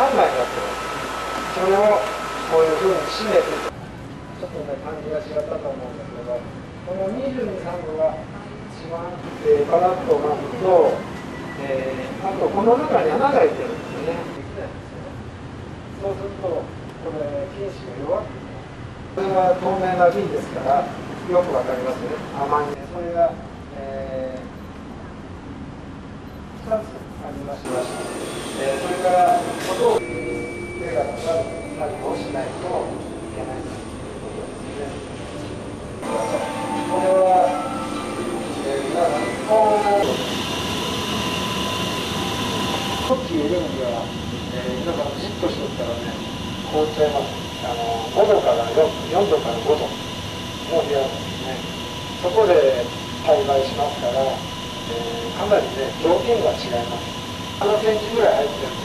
枚になってます。それをこういうふうに締めて、ちょっとね、感じが違ったと思うんだけど、この22、3度が一番、パラッと巻くと、あとこの中に穴が開いてるんですよね。できないんですよね。そうすると、これ、菌糸が弱くなる。これは透明な瓶ですから、よくわかりますね。甘いね。それが、2つありまして、それからほとんど手がかかる作業をしないといけないということですね。これは、コッキー入れるには、皆さんじっとしておったらね、凍っちゃいます。5度から4度から5度の部屋ですね。そこで栽培しますから、かなりね、条件が違います。7センチぐらい入ってるんです。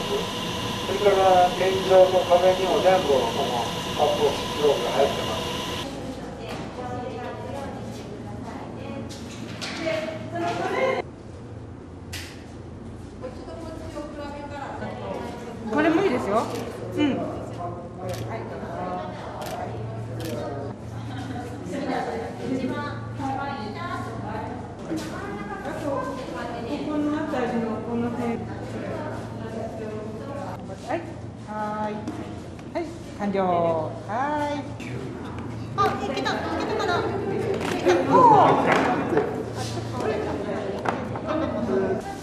それから天井の壁にも全部この発泡スチロールが入ってます。 これもいいですよ。うん。この辺りのこの辺。はい。はい。はい。完了。はい。 あ、いけたかな。